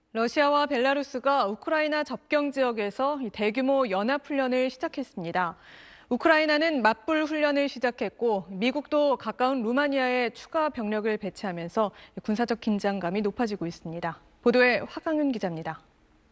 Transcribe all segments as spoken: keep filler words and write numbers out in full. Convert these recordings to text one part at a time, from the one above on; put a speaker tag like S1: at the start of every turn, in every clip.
S1: 러시아와 벨라루스가 우크라이나 접경 지역에서 대규모 연합훈련을 시작했습니다. 우크라이나는 맞불 훈련을 시작했고 미국도 가까운 루마니아에 추가 병력을 배치하면서 군사적 긴장감이 높아지고 있습니다. 보도에 화강윤 기자입니다.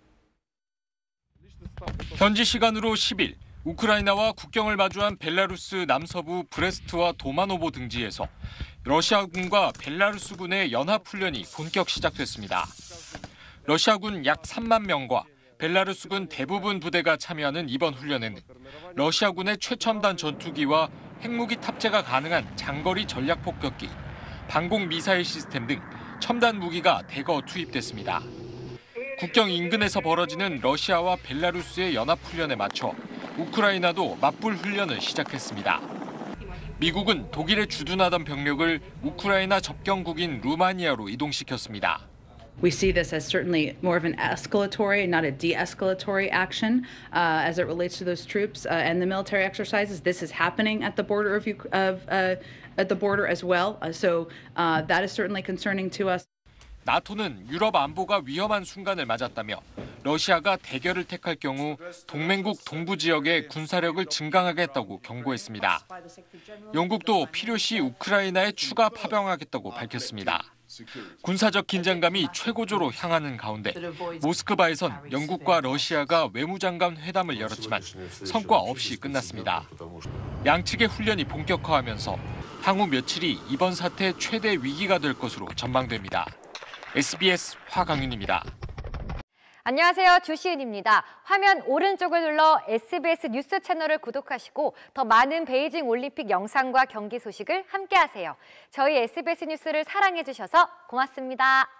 S2: 현지 시간으로 십 일 우크라이나와 국경을 마주한 벨라루스 남서부 브레스트와 도마노보 등지에서 러시아군과 벨라루스군의 연합훈련이 본격 시작됐습니다. 러시아군 약 삼만 명과 벨라루스군 대부분 부대가 참여하는 이번 훈련에는 러시아군의 최첨단 전투기와 핵무기 탑재가 가능한 장거리 전략폭격기, 방공 미사일 시스템 등 첨단 무기가 대거 투입됐습니다. 국경 인근에서 벌어지는 러시아와 벨라루스의 연합훈련에 맞춰 우크라이나도 맞불 훈련을 시작했습니다. 미국은 독일에 주둔하던 병력을 우크라이나 접경국인 루마니아로 이동시켰습니다.
S3: We see this as certainly more of an escalatory, not a de-escalatory action uh, as it relates to those troops uh, and the military exercises. This is happening at the border of, of uh, at the border as well. Uh, so uh, that is certainly concerning to us.
S2: 나토는 유럽 안보가 위험한 순간을 맞았다며 러시아가 대결을 택할 경우 동맹국 동부 지역의 군사력을 증강하겠다고 경고했습니다. 영국도 필요시 우크라이나에 추가 파병하겠다고 밝혔습니다. 군사적 긴장감이 최고조로 향하는 가운데 모스크바에선 영국과 러시아가 외무장관 회담을 열었지만 성과 없이 끝났습니다. 양측의 훈련이 본격화하면서 향후 며칠이 이번 사태의 최대 위기가 될 것으로 전망됩니다. 에스비에스 화강윤입니다.
S4: 안녕하세요. 주시은입니다. 화면 오른쪽을 눌러 에스비에스 뉴스 채널을 구독하시고 더 많은 베이징 올림픽 영상과 경기 소식을 함께하세요. 저희 에스비에스 뉴스를 사랑해주셔서 고맙습니다.